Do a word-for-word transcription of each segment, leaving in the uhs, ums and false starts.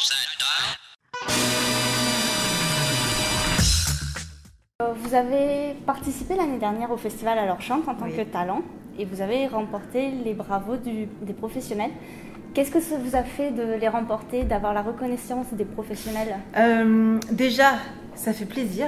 Vous avez participé l'année dernière au festival Alors Chante en tant oui. que talent et vous avez remporté les bravos du, des professionnels. Qu'est-ce que ça vous a fait de les remporter, d'avoir la reconnaissance des professionnels? euh, Déjà, ça fait plaisir,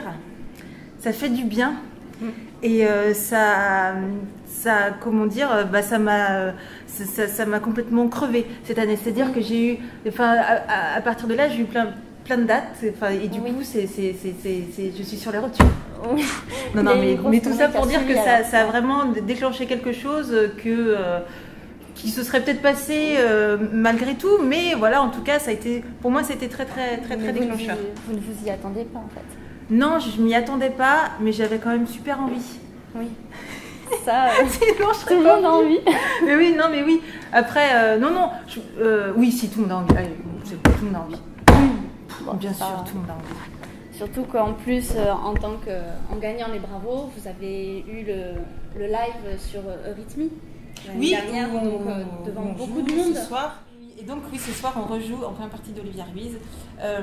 ça fait du bien mmh. et euh, ça, ça, comment dire, bah, ça m'a ça, ça m'a complètement crevé cette année. C'est-à-dire mmh. que j'ai eu, enfin, à, à partir de là, j'ai eu plein plein de dates, enfin, et du oui. coup, c'est, c'est, c'est, c'est, je suis sur les rotules. Oui. Non, non, mais, mais tout ça pour dire que ça, ça a vraiment déclenché quelque chose que, euh, qui se serait peut-être passé euh, malgré tout, mais voilà, en tout cas, ça a été, pour moi, c'était très, très, très, très vous déclencheur. Vous, vous ne vous y attendez pas, en fait? Non, je m'y attendais pas, mais j'avais quand même super envie. Oui. Ça, euh, sinon, je tout le monde a envie. Mais oui, non, mais oui. Après, euh, non, non, je, euh, oui, si, tout le monde a envie. Allez, tout le monde a envie. Bon, bien sûr, tout le monde a envie. Surtout qu'en plus, euh, en tant que, en gagnant les bravos, vous avez eu le, le live sur Eurythmie l'année oui, dernière, on, donc euh, devant on beaucoup de monde. Ce soir. Et donc oui, ce soir, on rejoue en première partie d'Olivia Ruiz. Euh,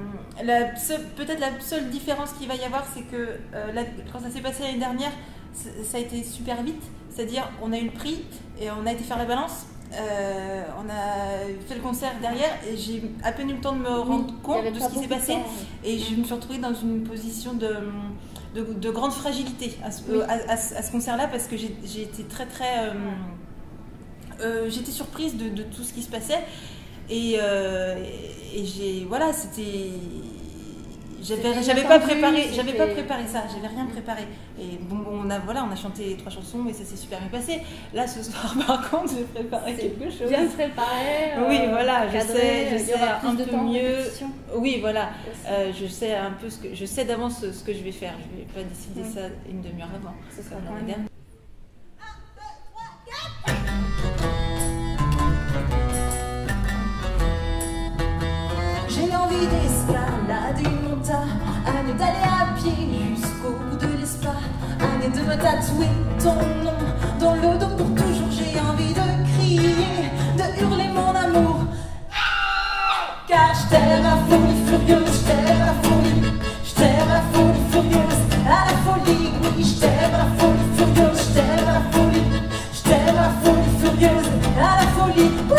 peut-être la seule différence qu'il va y avoir, c'est que euh, la, quand ça s'est passé l'année dernière, ça a été super vite. C'est-à-dire, on a eu le prix et on a été faire la balance. Euh, on a fait le concert derrière et j'ai à peine eu le temps de me rendre oui, compte de ce qui s'est passé temps, oui. Et je me suis retrouvée dans une position de, de, de grande fragilité à ce, oui. à, à, à ce concert-là parce que j'ai, j'ai été très très... Euh, euh, j'étais surprise de, de tout ce qui se passait et, euh, et, et j'ai... Voilà, c'était... J'avais, j'avais pas préparé, j'avais pas préparé ça, j'avais rien préparé. Et bon, on a voilà, on a chanté trois chansons et ça s'est super bien passé. Là, ce soir, par contre, j'ai préparé quelque chose. Bien préparé. Euh, oui, voilà, je cadré, sais, je sais un, un peu temps mieux. Oui, voilà, euh, je sais un peu ce que, je sais d'avance ce, ce que je vais faire. Je vais pas décider oui. ça une demi-heure avant. Ce sera l'année dernière. J'ai envie d'escalader une montagne, d'aller à pied jusqu'au bout de l'espace, et de me tatouer ton nom dans le dos pour toujours. J'ai envie de crier, de hurler mon amour, car je t'aime à folie furieuse, je t'aime à la folie, je t'aime à la folie furieuse, à la folie, oui, je t'aime à la folie furieuse, je t'aime à la folie, je t'aime à la folie furieuse, à la folie, oui.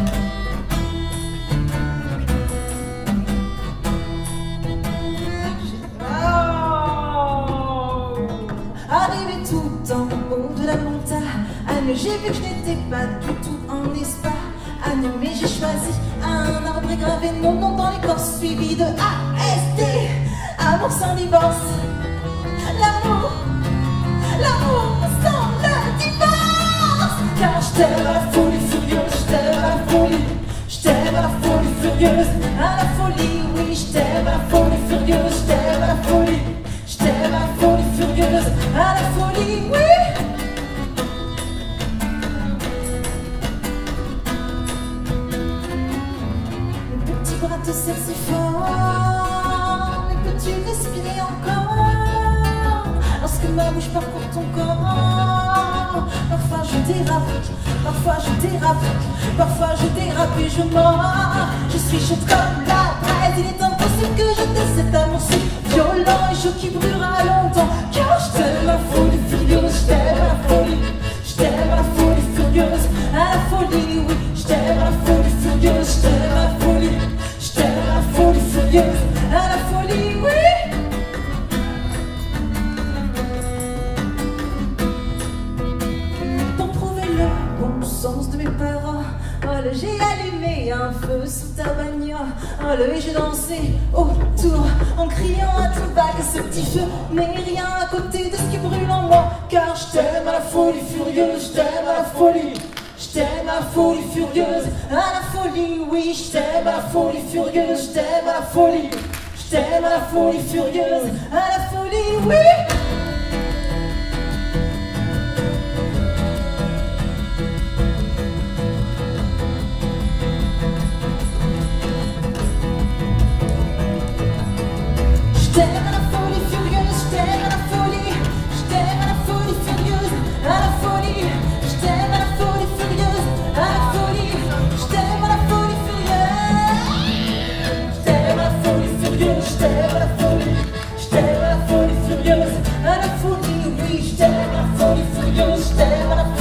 J'ai vu que je n'étais pas du tout en Espagne, mais j'ai choisi un arbre gravé mon nom dans l'écorce, suivi de A S D, amour sans divorce, l'amour, l'amour sans le divorce, car je t'aime à la folie furieuse, je t'aime à la folie, je t'aime à la folie furieuse, à la folie, oui, je t'aime à la folie furieuse, je t'aime à la folie, je t'aime à la folie furieuse, à la folie, oui. Te serre si fort, mais peux-tu respirer encore lorsque ma bouche parcourt ton corps? Parfois je dérape, parfois je dérape, parfois je dérape et je mords. Je suis chaude comme la braise, il est impossible que je taise cet amour si violent et chaud qui brûlera longtemps. Car je t'aime à la folie furieuse, je t'aime à la folie, je t'aime à la folie furieuse, à la folie, oui, je t'aime à la folie furieuse, je t'aime à la folie. Je t'aime à la folie furieuse, à la folie, oui. Pour prouver le bon sens de mes paroles, oh, j'ai allumé un feu sous ta bagnole, oh, et j'ai dansé autour en criant à tout bas que ce petit feu n'est rien à côté de ce qui brûle en moi. Car je t'aime à la folie furieuse, je t'aime à la folie. Je t'aime à la folie furieuse, à la folie, oui, je t'aime à la folie furieuse, je t'aime à la folie, je t'aime à la folie furieuse, à la folie, oui. Je t'aime à la folie furieuse, je t'aime à la folie, je t'aime à la folie furieuse, à la folie, je t'aime à la folie furieuse, à la folie, je t'aime à la folie furieuse. je t'aime à la folie, je t'aime à la folie furieuse, à la folie, oui, je t'aime à la folie furieuse, je t'aime à la folie.